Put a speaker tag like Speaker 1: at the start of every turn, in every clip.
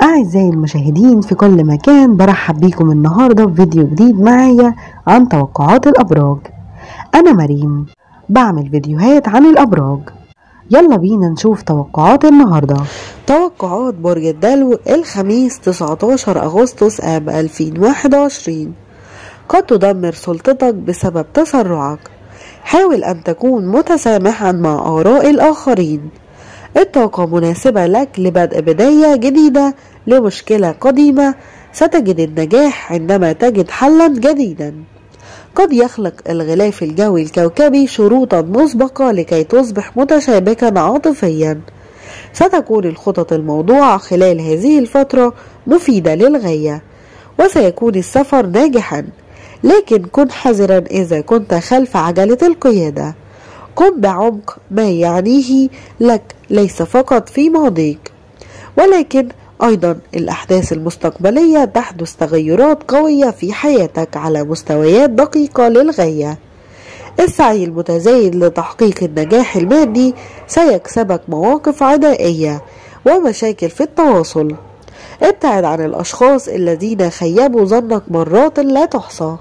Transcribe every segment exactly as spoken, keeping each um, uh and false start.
Speaker 1: أعزائي المشاهدين في كل مكان، برحب بيكم النهاردة في فيديو جديد معايا عن توقعات الأبراج. أنا مريم بعمل فيديوهات عن الأبراج. يلا بينا نشوف توقعات النهاردة. توقعات برج الدلو الخميس تسعتاشر أغسطس عام ألفين وواحد وعشرين. قد تدمر سلطتك بسبب تسرعك. حاول أن تكون متسامحا مع آراء الآخرين. الطاقة مناسبة لك لبدء بداية جديدة لمشكلة قديمة. ستجد النجاح عندما تجد حلا جديدا. قد يخلق الغلاف الجوي الكوكبي شروطا مسبقة لكي تصبح متشابكا عاطفيا. ستكون الخطط الموضوعة خلال هذه الفترة مفيدة للغاية، وسيكون السفر ناجحا، لكن كن حذرا إذا كنت خلف عجلة القيادة. قم بعمق ما يعنيه لك ليس فقط في ماضيك، ولكن أيضا الأحداث المستقبلية. تحدث تغيرات قوية في حياتك على مستويات دقيقة للغاية. السعي المتزايد لتحقيق النجاح المادي سيكسبك مواقف عدائية ومشاكل في التواصل. ابتعد عن الأشخاص الذين خيبوا ظنك مرات لا تحصى.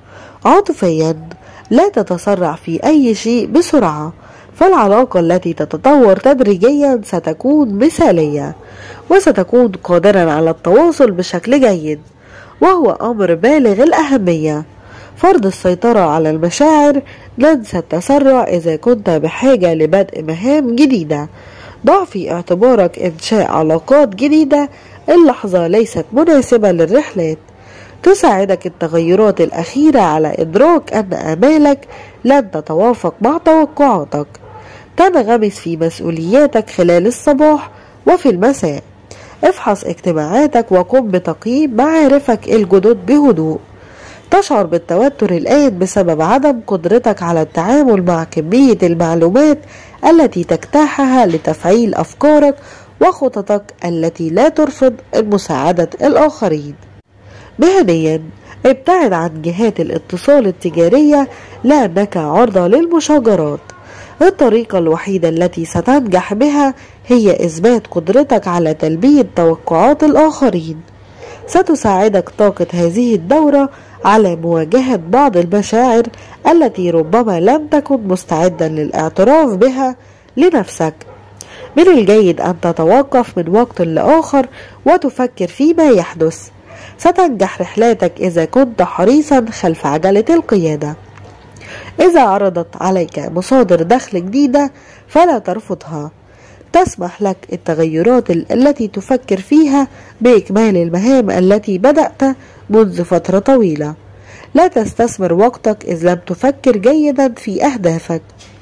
Speaker 1: عاطفيا لا تتسرع في أي شيء بسرعة، فالعلاقة التي تتطور تدريجيا ستكون مثالية، وستكون قادرا على التواصل بشكل جيد، وهو أمر بالغ الأهمية. فرض السيطرة على المشاعر. ننسى التسرع إذا كنت بحاجة لبدء مهام جديدة. ضع في اعتبارك إنشاء علاقات جديدة. اللحظة ليست مناسبة للرحلات. تساعدك التغيرات الأخيرة على إدراك أن آمالك لن تتوافق مع توقعاتك. تنغمس في مسؤولياتك خلال الصباح وفي المساء. افحص اجتماعاتك وقم بتقييم معارفك الجدد بهدوء. تشعر بالتوتر الآن بسبب عدم قدرتك على التعامل مع كمية المعلومات التي تجتاحها لتفعيل أفكارك وخططك التي لا ترفض مساعدة الآخرين. مهنيا ابتعد عن جهات الاتصال التجارية لأنك عرضة للمشاجرات. الطريقة الوحيدة التي ستنجح بها هي إثبات قدرتك على تلبية توقعات الآخرين. ستساعدك طاقة هذه الدورة على مواجهة بعض المشاعر التي ربما لم تكن مستعدا للاعتراف بها لنفسك. من الجيد أن تتوقف من وقت لآخر وتفكر فيما يحدث. ستنجح رحلاتك إذا كنت حريصا خلف عجلة القيادة. إذا عرضت عليك مصادر دخل جديدة فلا ترفضها. تسمح لك التغيرات التي تفكر فيها بإكمال المهام التي بدأت منذ فترة طويلة. لا تستثمر وقتك إذ لم تفكر جيدا في أهدافك.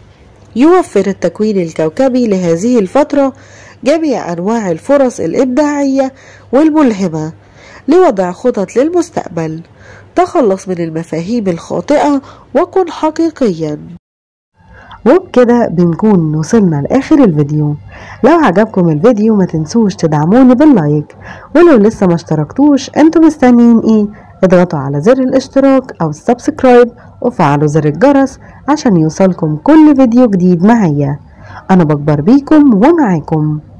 Speaker 1: يوفر التكوين الكوكبي لهذه الفترة جميع أنواع الفرص الإبداعية والملهمة لوضع خطط للمستقبل. تخلص من المفاهيم الخاطئة وكن حقيقيا. وبكده بنكون وصلنا لآخر الفيديو. لو عجبكم الفيديو ما تنسوش تدعموني باللايك، ولو لسه ما اشتركتوش انتوا مستنيين ايه؟ اضغطوا على زر الاشتراك او السبسكرايب وفعلوا زر الجرس عشان يوصلكم كل فيديو جديد معايا. انا بكبر بيكم ومعاكم.